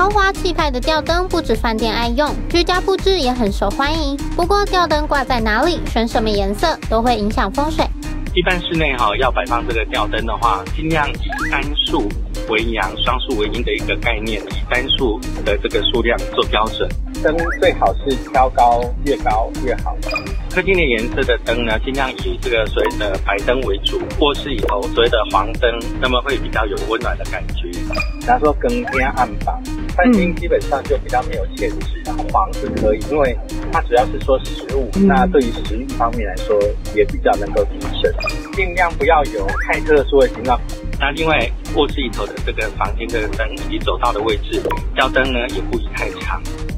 豪华气派的吊灯不止饭店爱用，居家布置也很受欢迎。不过吊灯挂在哪里，选什么颜色都会影响风水。 一般室内要摆放这个吊灯的话，尽量以单数为阳、双数为阴的一个概念，以单数的这个数量做标准。 灯最好是挑高，越高越好。 特定的颜色的灯呢，尽量以这个所谓的白灯为主。卧室里头所谓的黄灯，那么会比较有温暖的感觉。 假如说更天暗房，餐厅基本上就比较没有限制，黄是可以，因为它主要是说食物，那对于食欲方面来说也比较能够提升。尽量不要有太特殊的形状。 那另外卧室里头的这个房间的灯以及走道的位置，吊灯呢也不宜太长。